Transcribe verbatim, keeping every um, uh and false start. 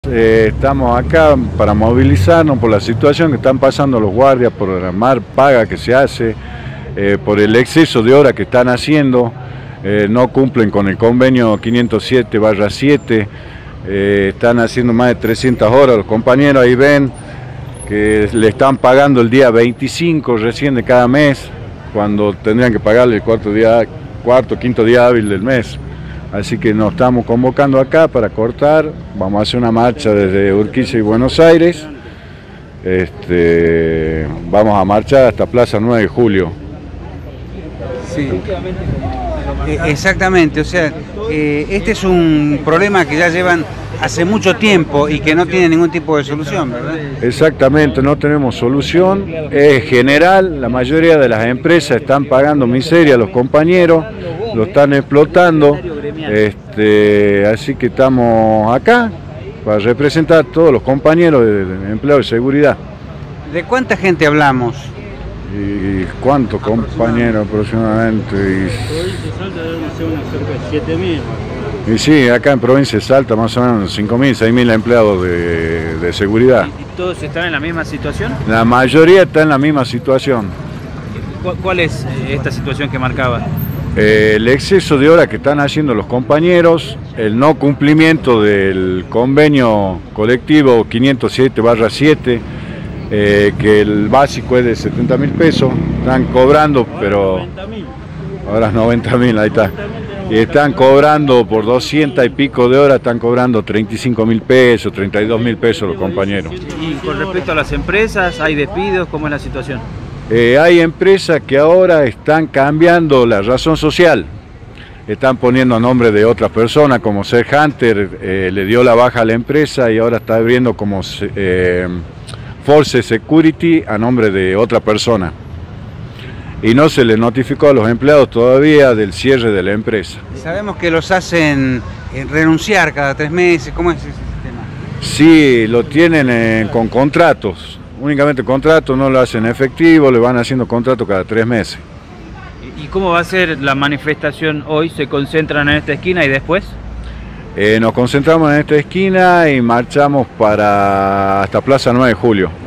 Eh, estamos acá para movilizarnos por la situación que están pasando los guardias, por la mal paga que se hace, eh, por el exceso de horas que están haciendo, eh, no cumplen con el convenio quinientos siete barra siete, eh, están haciendo más de trescientas horas, los compañeros ahí ven que le están pagando el día veinticinco recién de cada mes, cuando tendrían que pagarle el cuarto, día, cuarto quinto día hábil del mes. Así que nos estamos convocando acá para cortar, vamos a hacer una marcha desde Urquiza y Buenos Aires, este, vamos a marchar hasta Plaza nueve de Julio. Sí, eh, exactamente, o sea, eh, este es un problema que ya llevan hace mucho tiempo y que no tiene ningún tipo de solución, ¿verdad? Exactamente, no tenemos solución, es general, la mayoría de las empresas están pagando miseria a los compañeros, lo están explotando, este, así que estamos acá para representar a todos los compañeros de, de empleados de seguridad. ¿De cuánta gente hablamos? ¿Y cuántos compañeros aproximadamente? Y, y sí, acá en provincia de Salta más o menos cinco mil, seis mil empleados de, de seguridad. ¿Y todos están en la misma situación? La mayoría está en la misma situación. ¿Cuál, cuál es esta situación que marcaba? Eh, el exceso de horas que están haciendo los compañeros, el no cumplimiento del convenio colectivo quinientos siete barra siete, eh, que el básico es de setenta mil pesos, están cobrando, pero ahora es noventa mil, ahí está, y están cobrando por doscientas y pico de horas, están cobrando treinta y cinco mil pesos, treinta y dos mil pesos los compañeros. Y con respecto a las empresas, ¿hay despidos? ¿Cómo es la situación? Eh, hay empresas que ahora están cambiando la razón social, están poniendo a nombre de otras personas, como Ser Hunter eh, le dio la baja a la empresa y ahora está abriendo como eh, Force Security a nombre de otra persona. Y no se le notificó a los empleados todavía del cierre de la empresa. Sabemos que los hacen renunciar cada tres meses, ¿cómo es ese sistema? Sí, lo tienen eh, con contratos. Únicamente contrato, no lo hacen efectivo, le van haciendo contrato cada tres meses. ¿Y cómo va a ser la manifestación hoy? ¿Se concentran en esta esquina y después? Eh, nos concentramos en esta esquina y marchamos para hasta Plaza nueve de Julio.